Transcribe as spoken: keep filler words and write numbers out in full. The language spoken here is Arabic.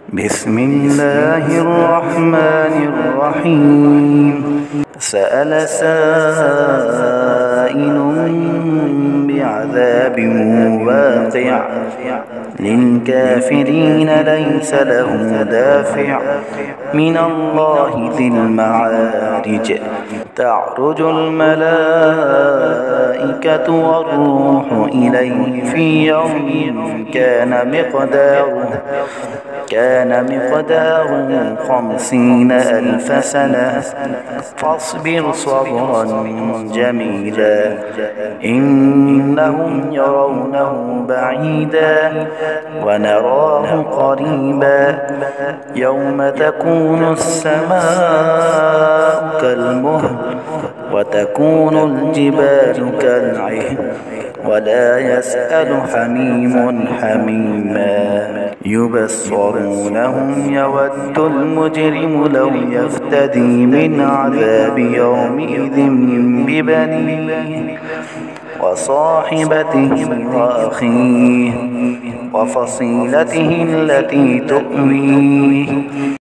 بسم الله الرحمن الرحيم. سأل سائل بعذاب واقع للكافرين ليس له دافع من الله ذي المعارج. تعرج الملائكة والروح إليه في يوم كان مقداره كان مقداره خمسين ألف سنة فاصبر صبرا جميلا إنهم يرونه بعيدا ونراه قريبا يوم تكون السماء كالمهل وتكون الجبال كالعهن ولا يسأل حميم حميما يبصرونهم يود المجرم لو يفتدي من عذاب يومئذ ببنيه وصاحبته وأخيه وفصيلته التي تؤويه